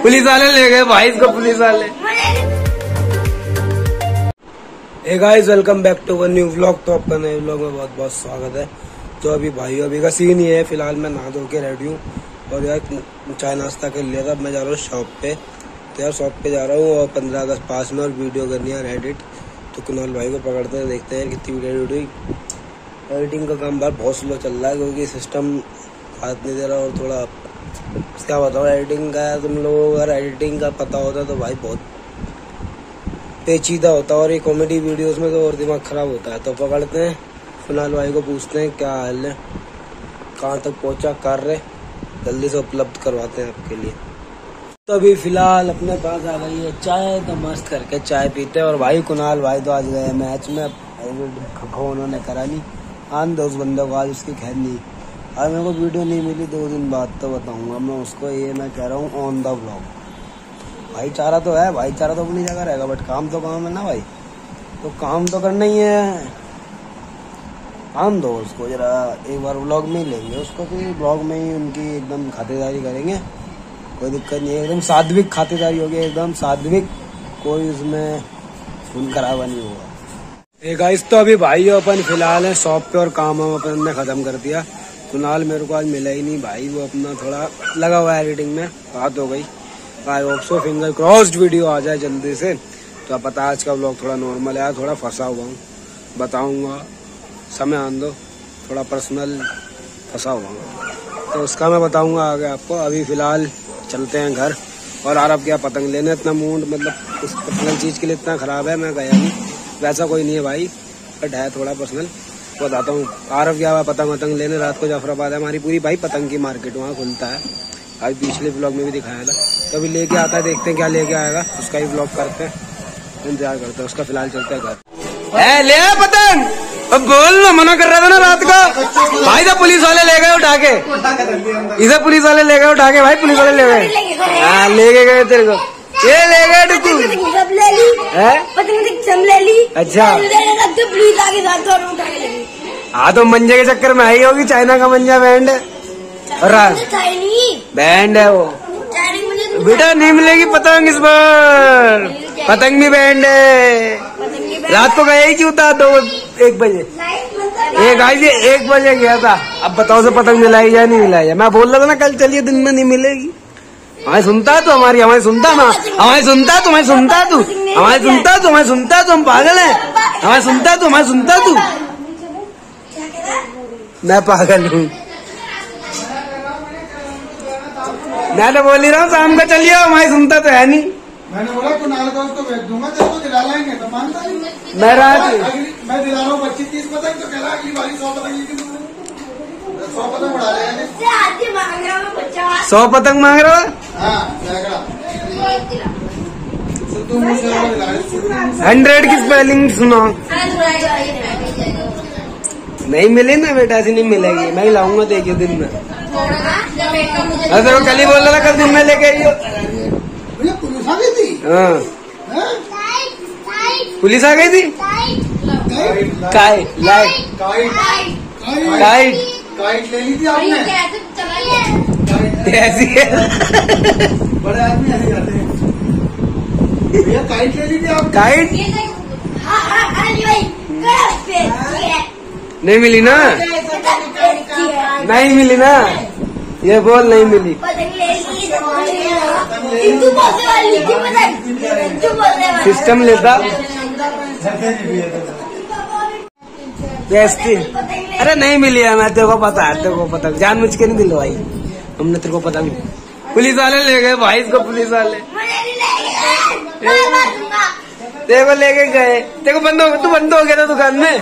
Police वाले ले गए भाई इसको, पुलिस वाले। Hey guys, welcome back to one new vlog. तो आपका नए व्लॉग में बहुत बहुत स्वागत है। तो अभी भाई अभी का सीन ये है, फिलहाल मैं नहा धो के रेडी हूँ और यार चाय नाश्ता कर लिया था। मैं जा रहा हूँ शॉप पे। तो यार शॉप पे जा रहा हूँ और 15 अगस्त पास में और वीडियो करनी है एडिट। तो कुणाल भाई को पकड़ते हैं, देखते हैं कितनी वीडियो एडिटिंग का काम बार बहुत स्लो चल रहा है क्योंकि सिस्टम हाथ नहीं दे रहा। और थोड़ा क्या बताऊँ एडिटिंग का, तुम लोगों को अगर एडिटिंग का पता होता तो भाई बहुत पेचीदा होता और ये कॉमेडी वीडियोस में तो और दिमाग खराब होता है। तो पकड़ते हैं कुणाल भाई को, पूछते हैं क्या हाल है, कहाँ तक पहुँचा कार्य, जल्दी से उपलब्ध करवाते हैं आपके लिए। तो अभी फिलहाल अपने पास आ गई है चाय, तो मस्त करके चाय पीते हैं। और भाई कुणाल भाई तो आज गए मैच में, उन्होंने करा नहीं आन दो उस बंदे को, आज उसकी खैर नहीं। आज मेरे को वीडियो नहीं मिली 2 दिन बाद, तो बताऊंगा मैं उसको। ये मैं कह रहा हूँ ऑन द व्लॉग। भाईचारा तो है, भाईचारा तो अपनी जगह रहेगा, बट काम तो काम है ना भाई। तो काम तो करना ही है, आन दो उसको जरा। एक बार व्लॉग में ही लेंगे उसको, फिर व्लॉग में ही उनकी एकदम खातिरदारी करेंगे, कोई दिक्कत नहीं है। एकदम सात्विक खातिरदारी होगी, एकदम सात्विक, कोई उसमें खून खराबा नहीं होगा। एक गाइस, तो अभी भाई अपन फिलहाल है शॉप पे और काम हम अपन ने खत्म कर दिया। कुणाल मेरे को आज मिला ही नहीं भाई, वो अपना थोड़ा लगा हुआ है एडिटिंग में, बात हो गई। I hope so finger crossed video आ जाए जल्दी से। तो आप पता आज का व्लॉग थोड़ा नॉर्मल है, थोड़ा फंसा हुआ हूँ, बताऊंगा, समय आन दो, थोड़ा पर्सनल फंसा हुआ हूँ तो उसका मैं बताऊंगा आगे आपको। अभी फिलहाल चलते हैं घर। और आरब गया पतंग लेने, इतना मूड मतलब उस पर्सनल चीज के लिए इतना खराब है, मैं गया नहीं। वैसा कोई नहीं है भाई, बट है थोड़ा पर्सनल, बताता हूँ। आरब गया हुआ पतंग लेने, रात को जाफराबाद है हमारी पूरी भाई पतंग की मार्केट, वहाँ खुलता है। अभी पिछले ब्लॉग में भी दिखाया था। तो अभी लेके आता है, देखते हैं क्या लेके आएगा, उसका ही ब्लॉग करते हैं, इंतजार करते हैं उसका। फिलहाल चलते हैं घर। ले आ पतंग, अब बोल ना, मना कर रहा था ना रात को भाई। तो पुलिस वाले ले गए उठा के, इसे पुलिस वाले ले गए उठा के भाई, पुलिस वाले ले गए। हाँ ले गए तेरे को, ये ले गए टुकू ले ली। अच्छा हाँ, तो मंजे के चक्कर में आई होगी, चाइना का मंजा बैंड है, बैंड है वो बेटा। नहीं मिलेगी पतंग इस बार, पतंग भी बैंड है। रात को गए ही क्यों था 1 बजे, एक आई 1 बजे गया था। अब बताओ से पतंग मिलाई या नहीं मिलाई है। मैं बोल रहा था ना कल चलिए, दिन में नहीं मिलेगी। हमारी सुनता तू, हमारी सुनता ना, हमारी सुनता तू, हमारी सुनता तू, हमारी सुनता तू, हमारी सुनता तू, हम पागल है। हमारी सुनता तू, हमारी सुनता तू, मैं पागल हूँ। मैं तो बोल ही रहा हूँ शाम को चलिए, हमारी सुनता तो है नहीं। मैंने बोला कुणाल को उसको भेज दूंगा, तेरे को दिला लाएंगे, तो मानता नहीं। मैं दिला रहा हूँ 25-30 पतंग, तो कह रहा है अगली बारी 100 पतंग, 100 पतंग उड़ा लेंगे। 100 पतंग मांग रहा है। हाँ 100 की स्पेलिंग सुनो। नहीं मिली ना बेटा, ऐसी नहीं मिलेगी, मैं ही लाऊंगा, देखियो दिन में। अरे वो कल ही बोल रहा था, कल दिन में लेके आइयो। पुलिस आ गई थी। हाँ पुलिस आ गई थी। काइट ले ली थी आपने, ऐसी है। बड़े आदमी ऐसे जाते हैं भैया। काइट ले ली थी आप, काइट नहीं मिली ना, नहीं मिली ना, ये बोल नहीं मिली। सिस्टम लेता बेस्ती। अरे नहीं मिली है, मैं तेरे को पता है, तेरे को पता, जानबूझ के नहीं दिलवाई हमने, तेरे को पता नहीं। पुलिस वाले ले गए भाई इसको, पुलिस वाले तेरे को लेके गए। तेरे को तू बंद हो गया था दुकान में।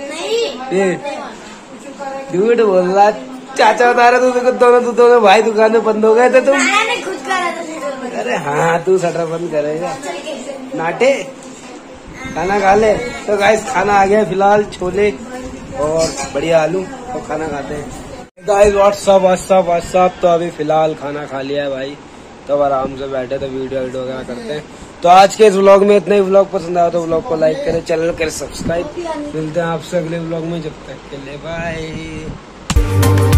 झूठ बोल रहा, चाचा बता रहा तू दोनों भाई दुकान में बंद हो गए थे तुम। अरे हाँ तू शटर बंद करेगा, नाटे खाना खा ले। तो गाइस खाना आ गया फिलहाल, छोले और बढ़िया आलू, और खाना खाते हैं गाइस। व्हाट्सअप। तो अभी फिलहाल खाना खा लिया है भाई, तो आराम से बैठे तो वीडियो वगैरह करते हैं। तो आज के इस व्लॉग में इतना ही। व्लॉग पसंद आया तो व्लॉग को लाइक करें, चैनल करें सब्सक्राइब। मिलते हैं आपसे अगले व्लॉग में, जब तक के लिए बाय।